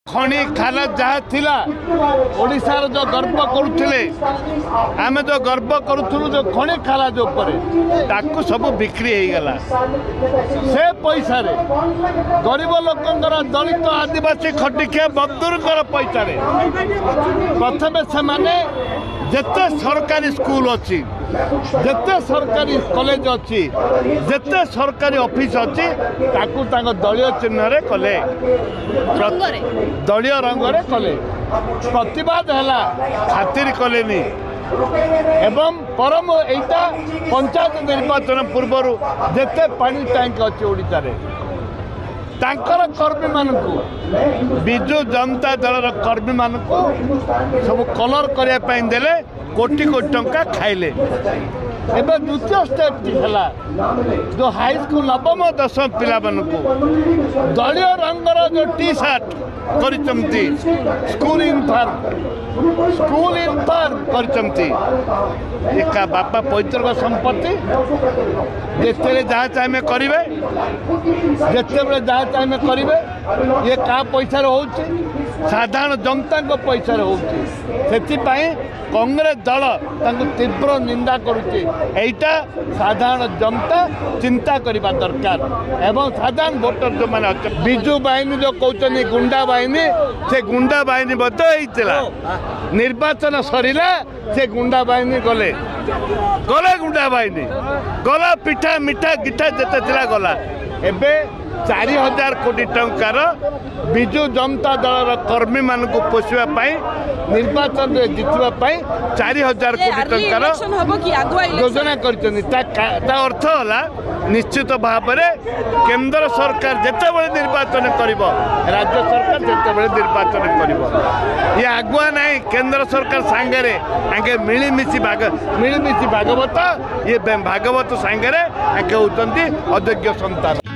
खणी खाना जहाँ थिला ओडिशार जो गर्व करुले आम जो गर्व करूँ जो खणी खाला जो ताकू सब बिक्री हो गला से पैसा रे गरीब लोकंर दलित आदिवासी खटिखिया मजदूर पैसा रे प्रथमे से माने जिते सरकारी स्कूल अच्छी जिते सरकारी कॉलेज अच्छी जिते सरकारी ऑफिस अच्छी ताकू दलीय चिन्ह कले दलीय रंग कले प्रतिवाद है खातिर कलेनी एवं परम एटा पंचायत निर्वाचन पूर्वर जिते पानी टैंक अच्छी ओडिशा रे तांकर कर्मी मानू विजु जनता दल कर्मी मानू सब कलर करने देले कोटी कोटी टंका खाइले एवं द्वितीय स्टेप है जो हाईस्कूल नवम दशम पिला दलीय रंगर जो टी सर्ट करचमती स्कूल यूनिफॉर्म करचमती एका बापा पैतृक संपत्ति जिते जहाँ चाहिए करेंगे जिते जहाँ चाहिए करेंगे ये क्या पैसा होची साधारण जनता पैसा होची कांग्रेस दल तीव्र निंदा करुचे एटा साधारण जनता चिंता करने दरकार एवं साधारण भोटर जो मैंने विजु बाहिनी जो कहते गुंडा बाहिनी से गुंडा बाहिनी होता निर्वाचन सरिला से गुंडा बाहिनी गले गले गुंडा बाहिनी गला पिठा मिठा गिठा जिते गला एबे 4000 कोटी टंकार विजु जनता दल कर्मी मान पोषापी निर्वाचन में जितवाई 4000 कोटी टंकार योजना कर अर्थ है निश्चित भाव में केंद्र सरकार जिते बड़े निर्वाचन कर राज्य सरकार जिते बड़े निर्वाचन कर ये आगुआ ना केंद्र सरकार सांगे आगे मिलीमिशी भागवत ये भागवत सांगे आगे होती अयोग्य संतान।